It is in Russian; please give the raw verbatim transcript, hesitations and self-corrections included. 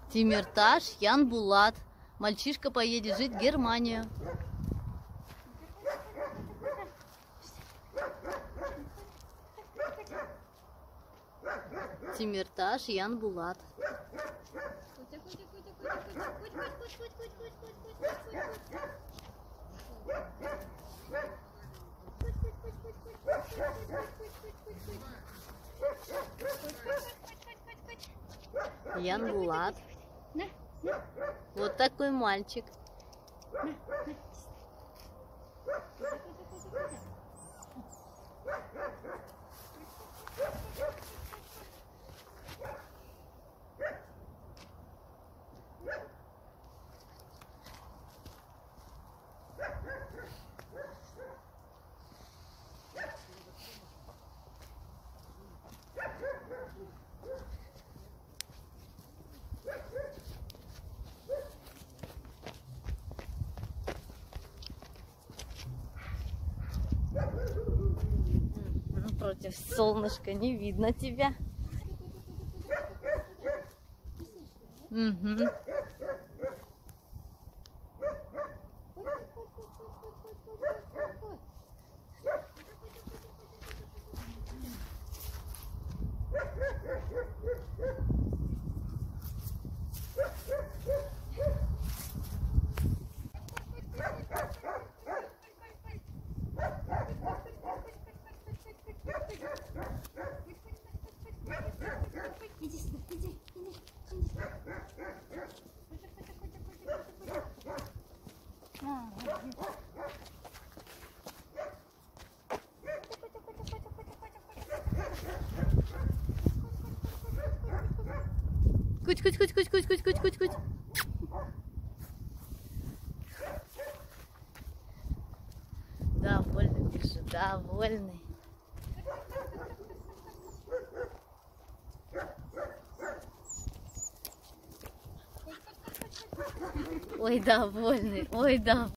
Тимирташ Янбулат. Мальчишка поедет жить в Германию. Тимирташ Янбулат. Янбулат. Вот такой мальчик. Против солнышка не видно тебя. Угу. Иди сюда, иди, иди, иди. Куть, куть, куть, куть, куть, куть, куть, куть, куть. Довольный ты же, довольный. Ой, довольный, ой, довольный.